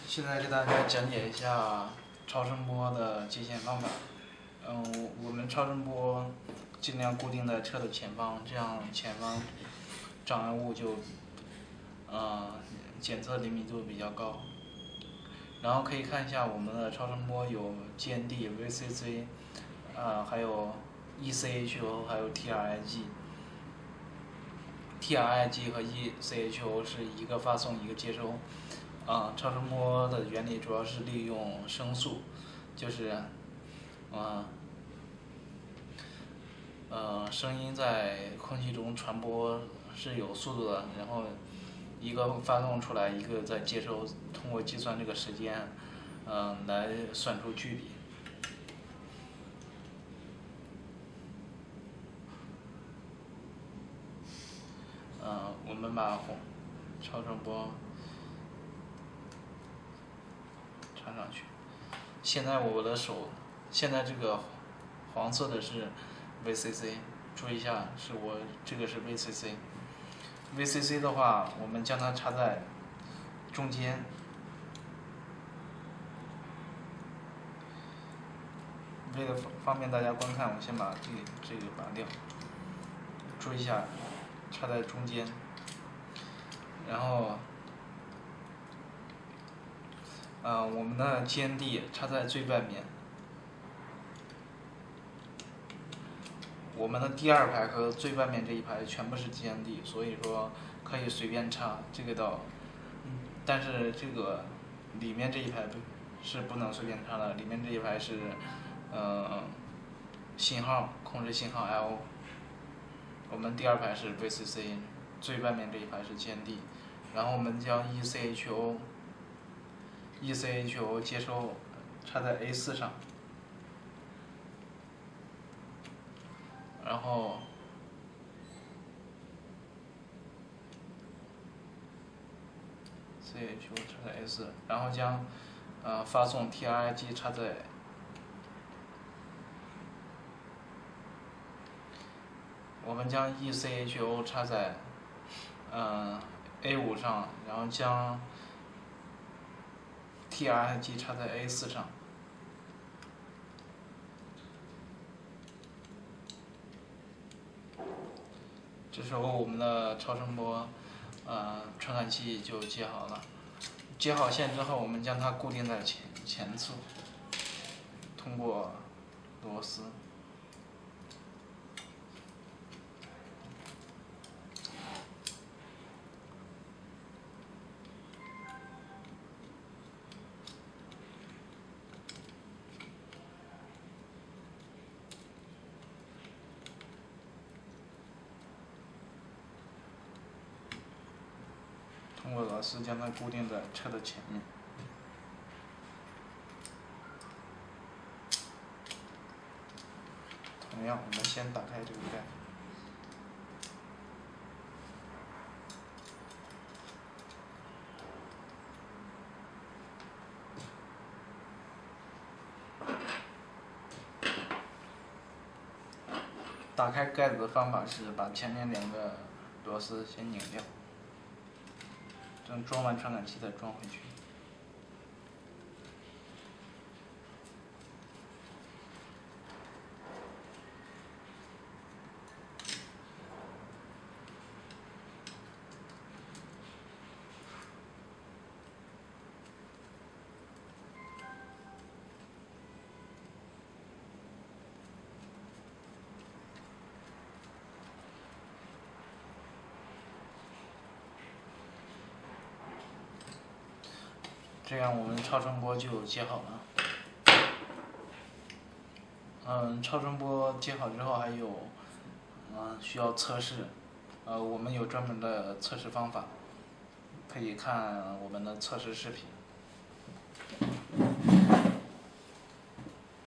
现在给大家讲解一下超声波的接线方法。我们超声波尽量固定在车的前方，这样前方障碍物就检测灵敏度比较高。然后可以看一下我们的超声波有 GND、VCC，还有 ECHO， 还有 TRIG。TRIG 和 ECHO 是一个发送一个接收。超声波的原理主要是利用声速，就是声音在空气中传播是有速度的，然后一个发送出来，一个在接收，通过计算这个时间，来算出距离。我们把超声波插上去。现在我的手，现在这个黄色的是 VCC， 注意一下，这个是 VCC。VCC 的话，我们将它插在中间。为了方便大家观看，我先把这个拔掉。注意一下，插在中间，然后我们的 GND 插在最外面。我们的第二排和最外面这一排全部是 GND， 所以说可以随便插这个道。但是这个里面这一排是不能随便插的，里面这一排是信号控制信号 L。我们第二排是 VCC， 最外面这一排是 GND， 然后我们将 ECHO 接收插在 A4 上，然后CHO 插在 A4， 然后将发送 TRIG 插在我们将 ECHO 插在A5 上，然后将 TRIG 插在 A4 上。这时候我们的超声波传感器就接好了。接好线之后，我们将它固定在前侧，通过螺丝。通过螺丝将它固定在车的前面。同样，我们先打开这个盖。打开盖子的方法是把前面两个螺丝先拧掉。等装完传感器再装回去。这样我们超声波就接好了。超声波接好之后还有需要测试，我们有专门的测试方法，可以看我们的测试视频。